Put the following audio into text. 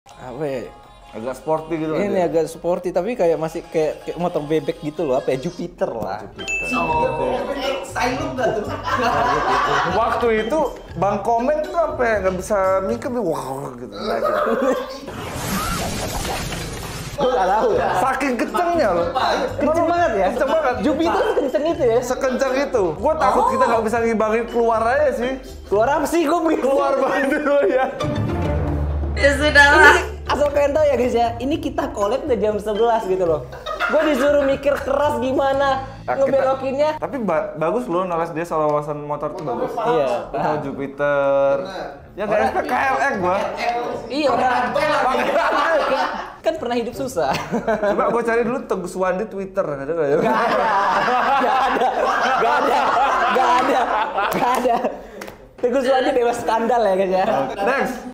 Apa ya? Agak sporty gitu kan. Ini agak sporty tapi kayak masih kayak motor bebek gitu loh, apa ya? Jupiter lah. Style nggak tuh? Waktu itu Bang Komeng tuh sampai nggak bisa mikir, wah gitu. Gue nggak tahu ya. Saking kencengnya loh. Kenceng banget ya? Kenceng banget. Jupiter kenceng itu ya? Sekencang itu. Gue takut kita nggak bisa ngibangin keluar aja sih. Keluar apa sih? Gue pengen Keluar banget dulu ya. Ya sudahlah. Asal kalian tahu ya guys ya, ini kita collab udah jam 11 gitu loh. Gue disuruh mikir keras gimana ngebelokinnya. Tapi bagus loh knowledge dia soal wawasan motor tuh bagus. Iya. Gue tahu Jupiter. Ya kayak SPKLX gua. Iya orang. Kan pernah hidup susah. Coba gue cari dulu Teguh Suwandi Twitter, ada nggak ya? Gak ada. Teguh Suwandi bebas skandal ya guys ya. Next.